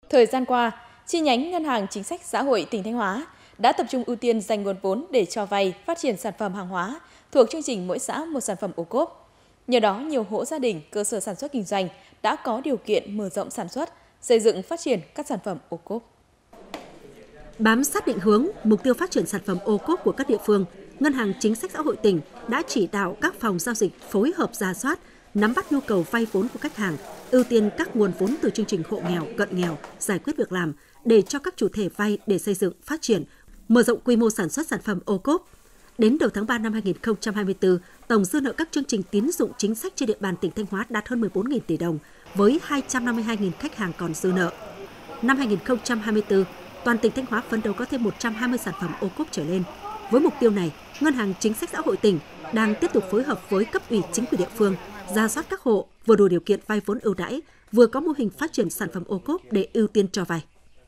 Thời gian qua, chi nhánh Ngân hàng Chính sách Xã hội tỉnh Thanh Hóa đã tập trung ưu tiên dành nguồn vốn để cho vay phát triển sản phẩm hàng hóa thuộc chương trình Mỗi xã một sản phẩm ô cốp. Nhờ đó, nhiều hộ gia đình, cơ sở sản xuất kinh doanh đã có điều kiện mở rộng sản xuất, xây dựng phát triển các sản phẩm ô cốp. Bám sát định hướng, mục tiêu phát triển sản phẩm ô cốp của các địa phương, Ngân hàng Chính sách Xã hội tỉnh đã chỉ đạo các phòng giao dịch phối hợp rà soát, nắm bắt nhu cầu vay vốn của khách hàng, ưu tiên các nguồn vốn từ chương trình hộ nghèo, cận nghèo, giải quyết việc làm để cho các chủ thể vay để xây dựng, phát triển, mở rộng quy mô sản xuất sản phẩm ô cốp. Đến đầu tháng 3 năm 2024, tổng dư nợ các chương trình tín dụng chính sách trên địa bàn tỉnh Thanh Hóa đạt hơn 14.000 tỷ đồng, với 252.000 khách hàng còn dư nợ. Năm 2024, toàn tỉnh Thanh Hóa phấn đấu có thêm 120 sản phẩm ô cốp trở lên. Với mục tiêu này, Ngân hàng Chính sách Xã hội tỉnh đang tiếp tục phối hợp với cấp ủy chính quyền địa phương, rà soát các hộ vừa đủ điều kiện vay vốn ưu đãi, vừa có mô hình phát triển sản phẩm ô cốp để ưu tiên cho vay.